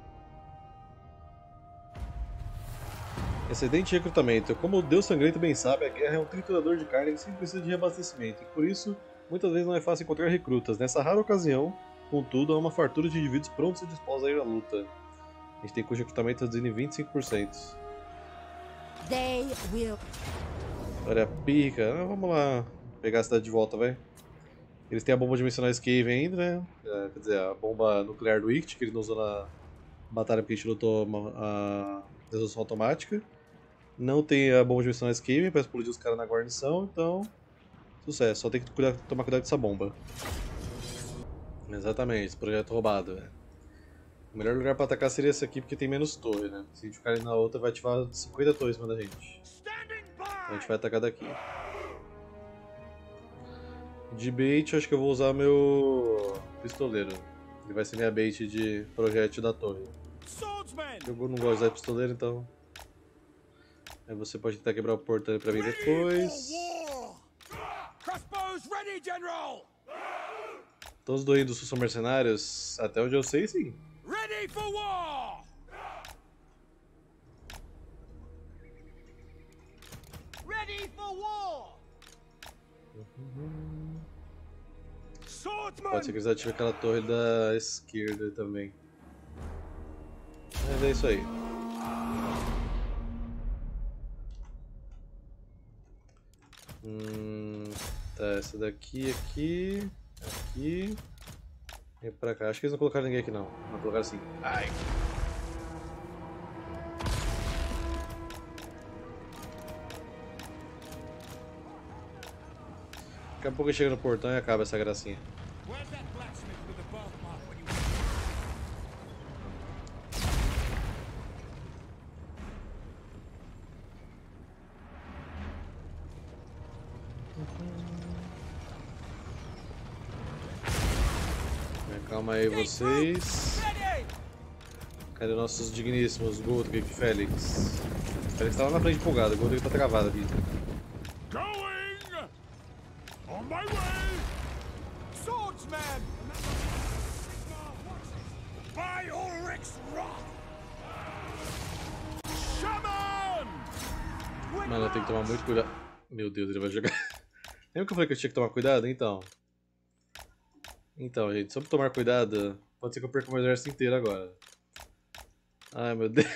Excedente de recrutamento. Como o Deus Sangrento bem sabe, a guerra é um triturador de carne que sempre precisa de reabastecimento, e por isso, muitas vezes não é fácil encontrar recrutas. Nessa rara ocasião, contudo, há uma fartura de indivíduos prontos e dispostos a ir à luta. A gente tem custo de recrutamento reduzido em vinte e cinco por cento. They will. Olha a pica. Ah, vamos lá pegar a cidade de volta, vai. Eles têm a bomba dimensional Escape ainda, né? É, quer dizer, a bomba nuclear do Ict, que ele não usou na batalha porque a gente lutou a resolução automática. Não tem a bomba dimensional Escape para explodir os caras na guarnição, então Sucesso, só tem que cuidar, tomar cuidado com essa bomba. Exatamente, esse projeto roubado. Né? O melhor lugar pra atacar seria esse aqui porque tem menos torre, né? Se a gente ficar ali na outra vai ativar cinquenta torres em cima da gente. Então a gente vai atacar daqui. De bait, eu acho que eu vou usar meu pistoleiro. Ele vai ser minha bait de projétil da torre. Eu não gosto de usar pistoleiro, então... Aí você pode tentar quebrar o portão pra mim depois. Todos os doidos são mercenários? Até onde eu sei, sim. Ready for war! Ready for war! Pode ser que eles ativem aquela torre da esquerda também. Mas é isso aí. Hum, tá, essa daqui, aqui, aqui e pra cá. Acho que eles não colocaram ninguém aqui não. Não colocaram assim. Ai. Daqui a pouco chega no portão e acaba essa gracinha. Calma aí vocês. Cadê nossos digníssimos Goldrick e Félix? Félix tá lá na frente empolgado, o Goldrick tá travado ali. Going! On my way! Swordsman! By Ulrich's wrath! Shaman! Mano, eu tenho que tomar muito cuidado. Meu Deus, ele vai jogar. Lembra que eu falei que eu tinha que tomar cuidado? Então. Então, gente, só pra tomar cuidado, pode ser que eu perca o meu exército inteiro agora. Ai, meu Deus.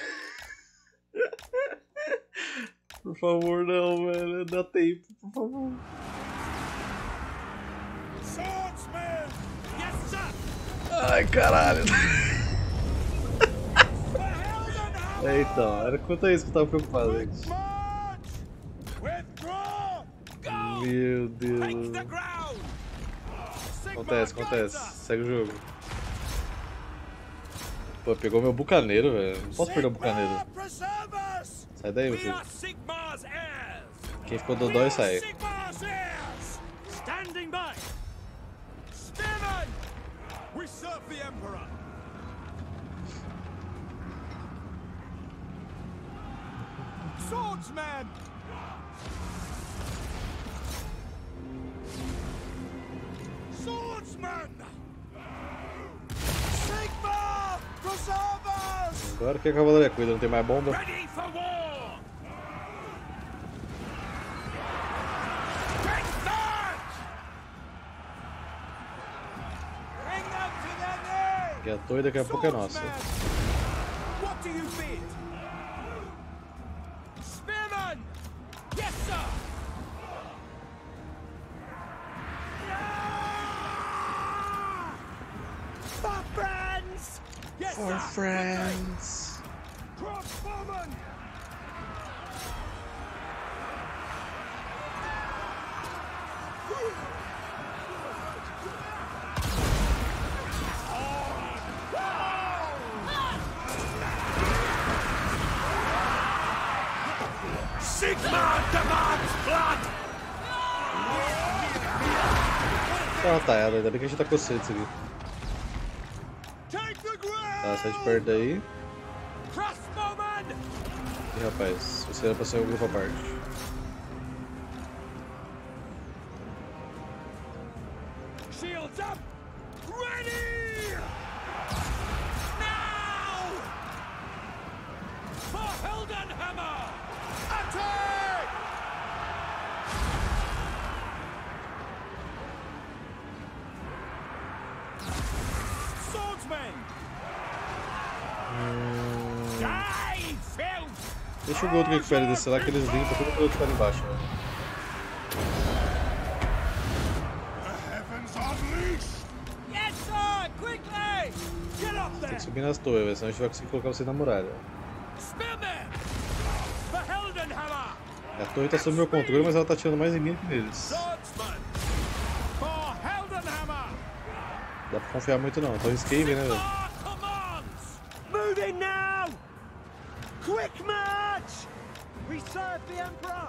Por favor, não, velho. Dá tempo, por favor. Swordsman! Yes, sir! Ai, caralho. É, então, era quanto a isso que eu tava preocupado, gente. Meu Deus. Acontece, acontece. Segue o jogo. Pô, pegou meu bucaneiro, velho. Não posso perder o bucaneiro. Sai daí, meu filho. Quem ficou dodói sai. Standing by! Spearman! We serve the Emperor! Swordsman! Swordsman! Sigma! Preserve us! Agora que a cavalaria cuida, não tem mais bomba. Ready for war! Take that! Bring them to their knees! Que a torre daqui a pouco é nossa. What do you fear? Spearman! Yes, sir! For friends! Yes, For sir! friends. Crossbowman! Sigma demands blood! Tá uma taiada, ainda bem que a gente tá com sede disso aqui. Take the ground! Tá, sai de perto daí. Crossbowman! Ih, rapaz, você era pra ser um grupo à parte. Shields up! Ready! Now! For Heldenhammer! Attack! Swordsman! Die, filth! Deixa o Goldrick que fere descer lá que eles limpam tudo pelo outro cara embaixo, né? The heavens unleashed! Yes, sir! Quickly! Get up Tem there! que subir nas torres, véio, senão a gente vai conseguir colocar você na muralha. Spearman! For Heldenhammer! A torre tá sob meu controle, mas ela tá tirando mais em mim do que neles. Swordsman! dá pra confiar muito não. Então Skaven, né, velho? Moving now! Quick march! We serve the Emperor!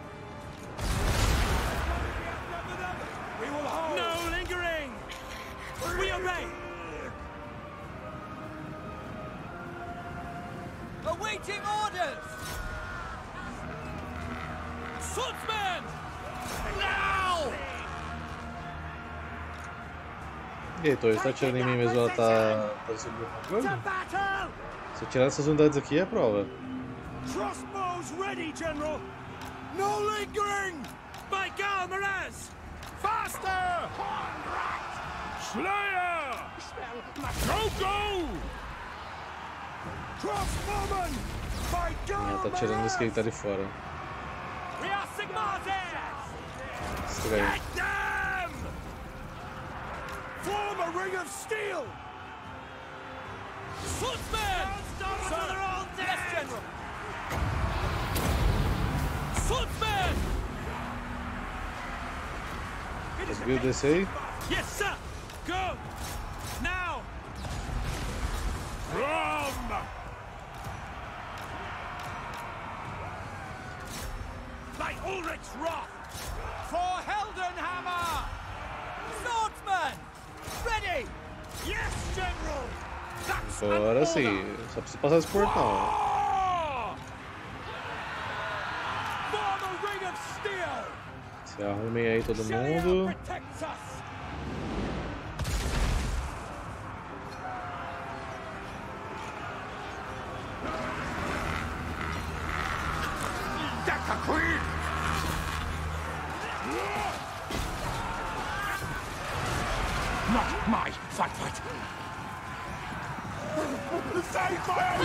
We will hold! No lingering! We obey! Awaiting orders! Swordsman! Now! E aí, Torres, tá atirando em mim mesmo, ela tá, tá subindo alguma coisa? Se eu tirar essas unidades aqui, é prova. Crossbows ready, General! No lingering! By Gal Miraz! Faster! Slayer! Go, go! Crossbowman! By Ela Gal tá tirando isso que ele tá ali fora. We are Sigmar's! Estranho. Get them! Form a ring of steel! Swordsman! So they're all dead! Yes, General! Swordsman! Conseguiu descer aí? Yes, sir! Go! Now! From! By Ulrich's wrath! For Heldenhammer! Swordsman! Ready! Yes, General! That's Agora sim, só preciso passar esse portão. Form a ring of steel! Se arrumem aí todo Shellya mundo. protects us! Deck the queen! Not my fight fight! Save my own!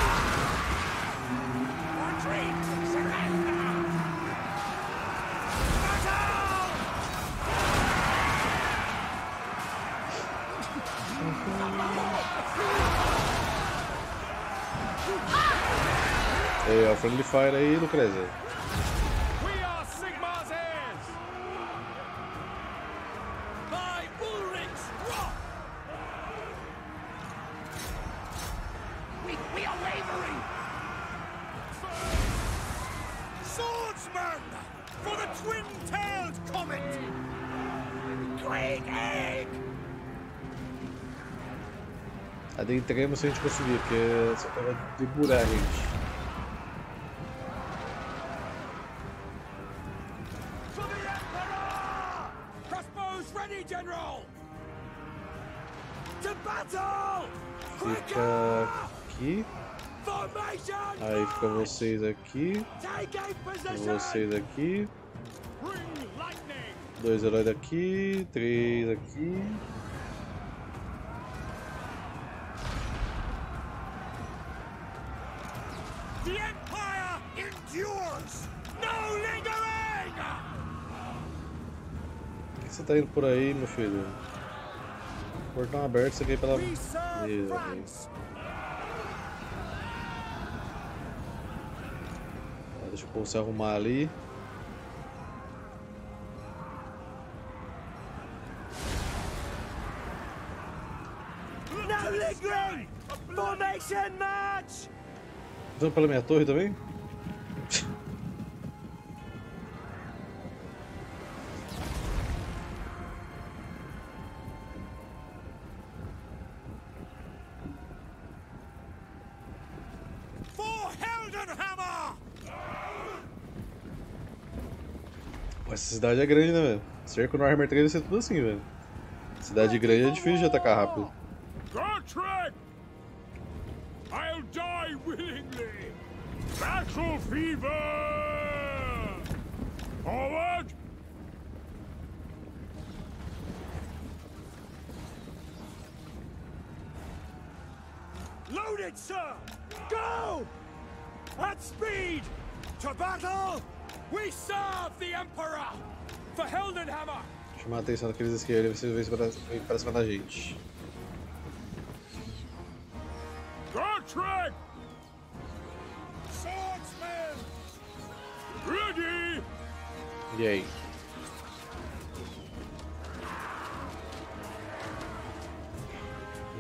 Retreat! Surrender! Aí, ó, Friendly Fire aí, Lucrezia. We are Sigmar's heirs! By Ulrich's wrath! We, we are wavering! Swordsman! For the twin-tailed comet! Quake egg! Adentremos se a gente conseguir, porque essa coisa vai deburar a gente. For the Emperor! Crossbows ready, General! To battle! Fica aqui. Formation! Aí fica vocês aqui. Taking position! Vocês aqui. Bring lightning! Dois heróis daqui. Três aqui. The Empire endures! No lingering! Por que você tá indo por aí, meu filho? Portão aberto, você quer ir pela. We serve Beleza, France! Tá, deixa o povo se arrumar ali. No lingering! Formation march! Vamos pela minha torre também? For Heldenhammer! Pô, essa cidade é grande, né, velho? Cerco no Warhammer três vai ser tudo assim, velho. Cidade grande é difícil de atacar rápido. Gotrek! I'll die willingly! Battle fever! Forward! Loaded, sir! Go! At speed! To battle! We serve the Emperor! For Heldenhammer! Chamar a atenção daqueles esquerdos, vocês veem se para- vem para cima da gente. Gotrek! Swordsman! Ready! E aí?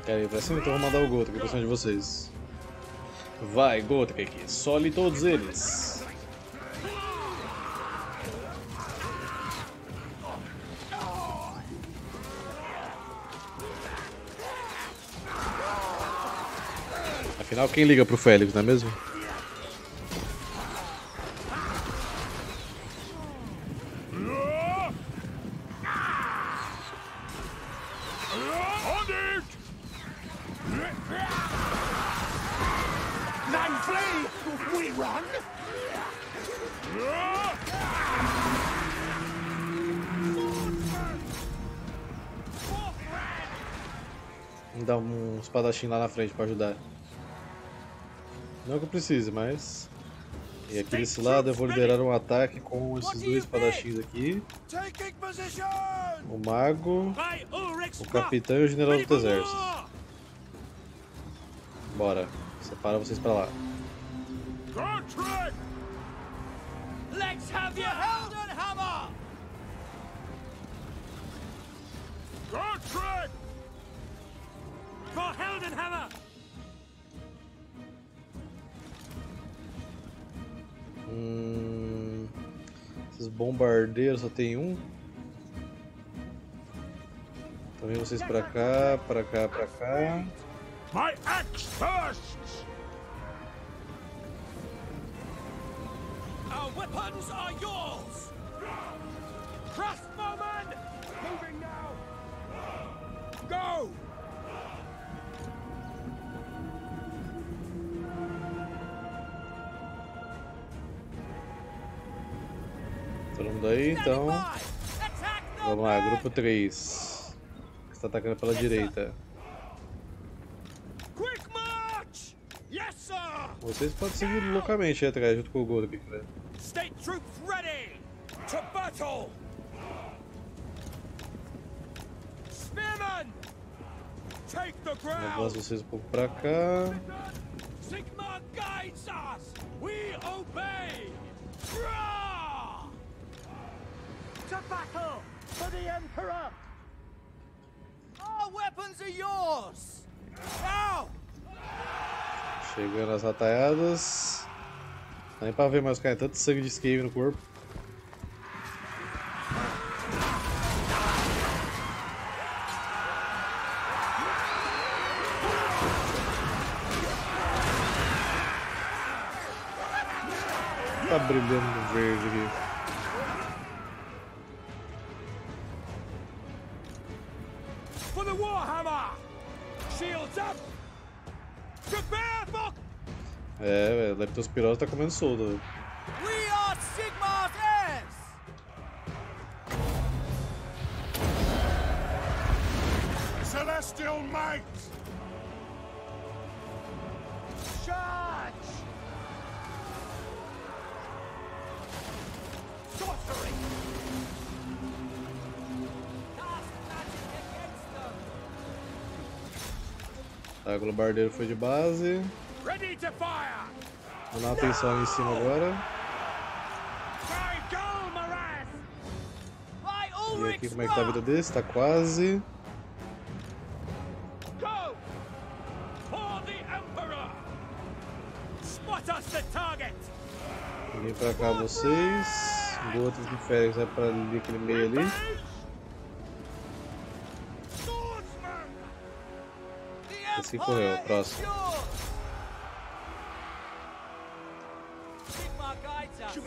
Querem ir pra cima? Então vou mandar o Gotrek pra cima de vocês. Vai, Gotrek, sole todos eles. Afinal, quem liga pro Félix, não é mesmo? Vamos dar um espadachim lá na frente pra ajudar. Não que eu precise, mas... E aqui desse lado eu vou liderar um ataque com esses dois espadachins aqui. O mago, o capitão e o general do exército. Bora, separa vocês pra lá. Let's have your Heldenhammer! Gotrek! For Heldenhammer! Hum, esses bombardeiros só tem um. Também vocês pra cá, pra cá, pra cá. My axe first! Our weapons are yours! Crossbowman! Moving now! Go! Todo mundo aí, então. Vamos lá, grupo três. Está atacando pela direita. Quick march! Yes, sir! Vocês podem seguir loucamente aí atrás, junto com o Gotrek, velho. State troops ready! To battle! Spearmen! Take the ground! Avança vocês um pouco pra cá. Sigmar guides us! We obey! Rah! To battle for the Emperor! Our weapons are yours! Now! Chegando as rataiadas. Não dá nem pra ver mais cara, tanto sangue de Skaven no corpo. Tá brilhando no verde aqui. For the Warhammer! Shields up! Prepare for... É, velho, Leptospirose tá comendo soldo, velho. We are Sigmar's heirs! Celestial might! Charge! Sorcery! Cast magic against them! Tá, o Globardeiro foi de base. Ready to fire! Vou dar uma atenção ali em cima agora. By Golmaraz! By E Ulrich aqui como é que tá a vida desse? Tá quase. Go! For the Emperor! Spot us the target! Vem pra cá vocês. O outro de Félix vai pra ali, aquele meio ali. Swordsman! The Esse que correu, Empire próximo. is yours! Sigmar guides us.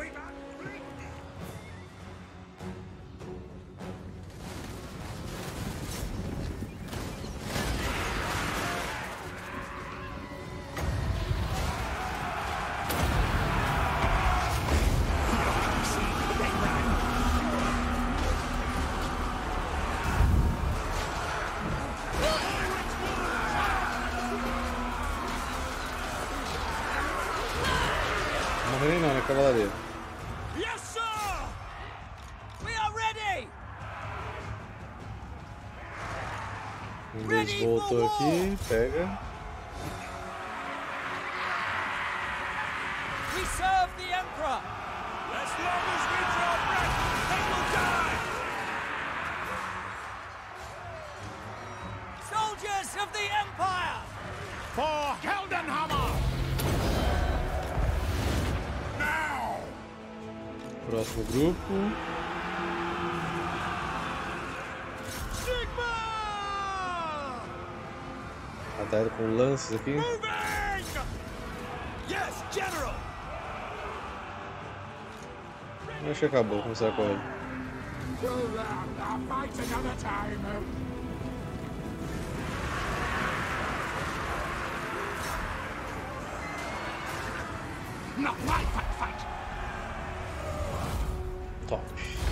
Não morreu nem não, né, cavalaria? Yes, sir! We are ready! Um deles voltou aqui, pega. We serve the Emperor! As long as we draw breath, they will die! Soldiers, Knights of the Empire! For Heldenhammer! Now! Próximo grupo. Sigma! Batalha com lances aqui. Moving! Yes, General! Acho que acabou, começar a correr. Fight another time! Not my fight, fight! Top.